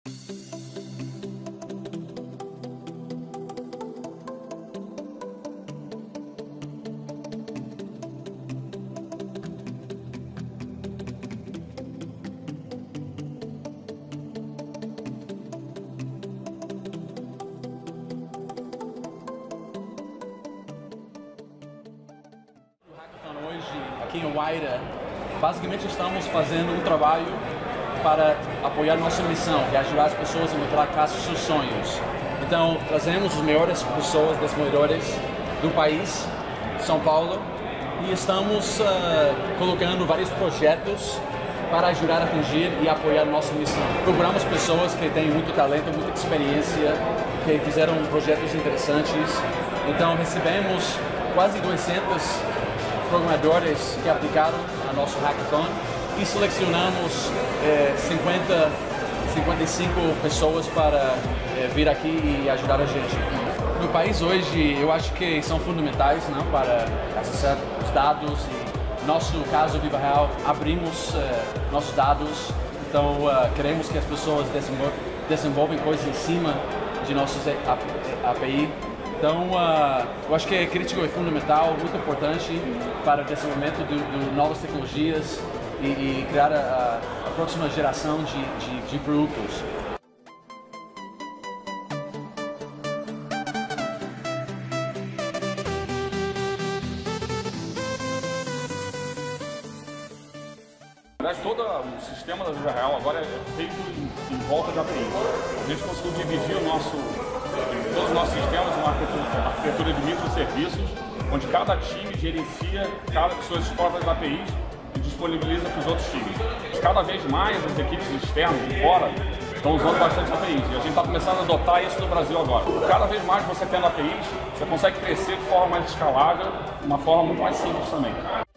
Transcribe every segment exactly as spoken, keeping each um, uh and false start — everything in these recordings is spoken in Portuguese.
Aqui em Wayra, basicamente estamos fazendo um trabalho para apoiar nossa missão, que é ajudar as pessoas a encontrar a casa dos seus sonhos. Então, trazemos as melhores pessoas, desenvolvedores do país, São Paulo, e estamos uh, colocando vários projetos para ajudar a atingir e apoiar nossa missão. Procuramos pessoas que têm muito talento, muita experiência, que fizeram projetos interessantes. Então, recebemos quase duzentos programadores que aplicaram a nosso hackathon e selecionamos eh, cinquenta, cinquenta e cinco pessoas para eh, vir aqui e ajudar a gente. No país hoje, eu acho que são fundamentais, não, para acessar os dados e, no nosso caso, Viva Real, abrimos eh, nossos dados, então uh, queremos que as pessoas desenvol desenvolvem coisas em cima de nossos A P I. Então, uh, eu acho que é crítico e fundamental, muito importante para o desenvolvimento de, de novas tecnologias e, e criar a, a próxima geração de, de, de produtos. Na verdade, todo o sistema da Viva Real agora é feito em, em volta de A P I. A gente conseguiu dividir o nosso, todos os nossos sistemas em uma arquitetura, uma arquitetura de microserviços, onde cada time gerencia cada, suas próprias A P Is e disponibiliza para os outros times. Cada vez mais as equipes externas de fora estão usando bastante A P Is e a gente está começando a adotar isso no Brasil agora. Cada vez mais você tendo A P Is, você consegue crescer de forma mais escalável, de uma forma muito mais simples também.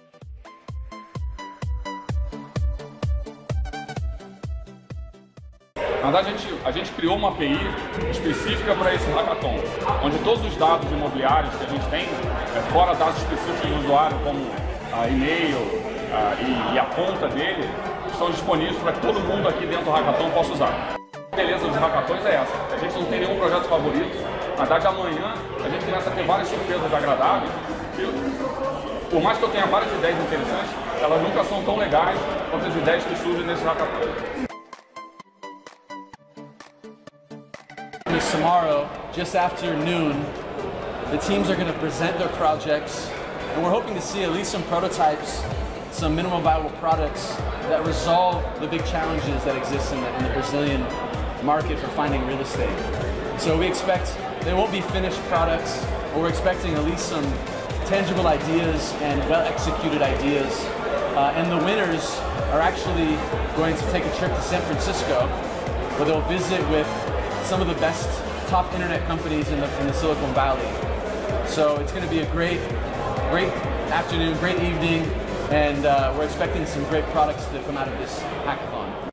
Na verdade, a gente, a gente criou uma A P I específica para esse hackathon, onde todos os dados imobiliários que a gente tem, é, fora dados específicos do usuário, como a e-mail a, e, e a conta dele, estão disponíveis para que todo mundo aqui dentro do hackathon possa usar. A beleza dos hackathons é essa, a gente não tem nenhum projeto favorito. Na verdade, amanhã a gente começa a ter várias surpresas agradáveis. E, por mais que eu tenha várias ideias interessantes, elas nunca são tão legais quanto as ideias que surgem nesse hackathon. Tomorrow, just after noon, the teams are going to present their projects, and we're hoping to see at least some prototypes, some minimum viable products that resolve the big challenges that exist in the, in the Brazilian market for finding real estate. So we expect they won't be finished products, but we're expecting at least some tangible ideas and well-executed ideas. Uh, and the winners are actually going to take a trip to San Francisco, where they'll visit with some of the best top internet companies in the, in the Silicon Valley. So it's going to be a great, great afternoon, great evening, and uh, we're expecting some great products to come out of this hackathon.